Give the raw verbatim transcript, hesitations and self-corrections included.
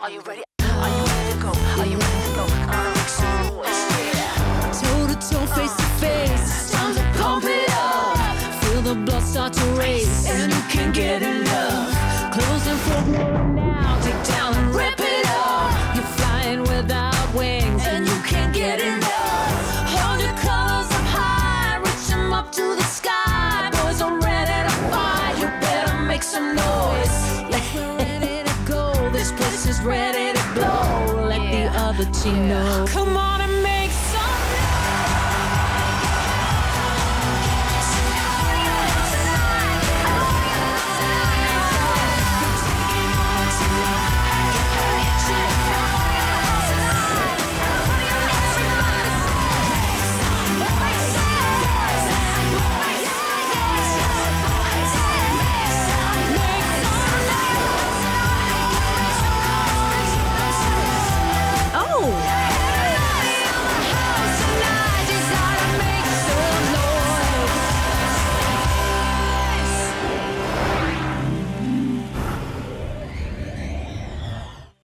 Are you ready? Are you ready to go? Are you ready to go? I'ma make some noise. Yeah. Toe to toe, face to face, It's time to pump it up. feel the blood start to race, And you can get enough. closing for more now. Dig down and rip it up. You're flying without wings, And you can't get enough. hold your colors up high, reach 'em up to the sky. Boys, I'm ready to fight. You better make some noise. We're ready to go. This place is ready to blow. Let the other team know. Come on and make